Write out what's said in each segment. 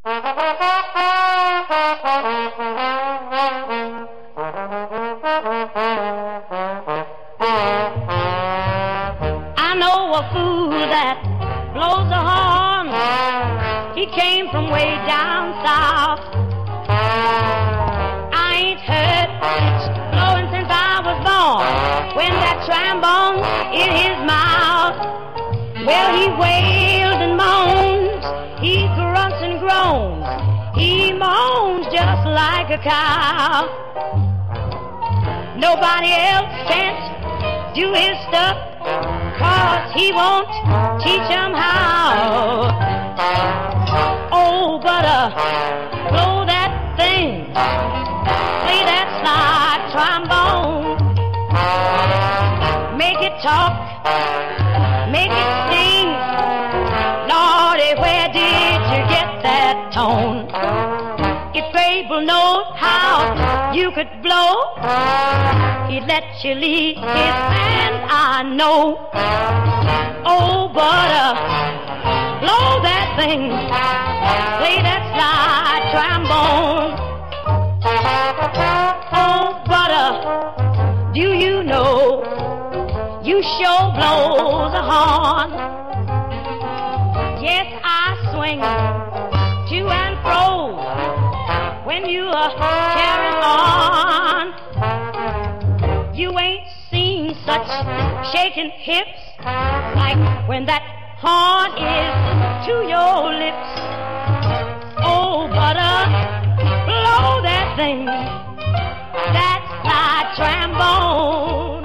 I know a fool that blows a horn. He came from way down south. I ain't heard it blowing since I was born. When that trombone's in his mouth, well, he wails and moans, he grunts and groans, he moans just like a cow. Nobody else can't do his stuff, 'cause he won't teach 'em how. Oh, but blow that thing, play that slide trombone, make it talk, make it sing. Lordy, where did you get that tone? If Abel knowed how you could blow, he'd let you lead his band, I know. Oh, but blow that thing, play that slide trombone. Oh, but do you know you sure blow the horn? Yes, I swing to and fro when you are carrying on. You ain't seen such shaking hips like when that horn is to your lips. Oh, but blow that thing, that slide trombone.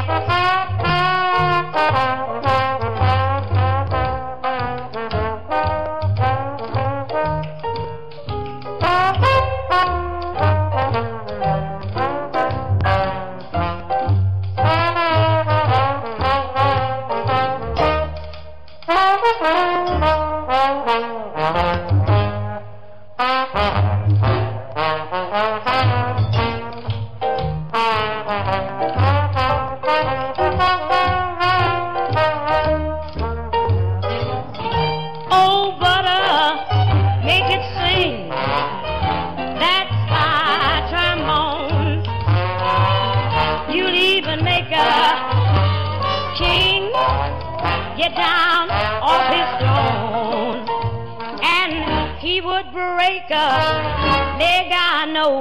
Oh, but make it sing, that slide trombone. You'll even make a king get down off his throne, and he would break a leg, I know,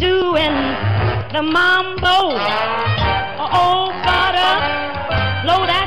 doing the mambo. Oh, but blow that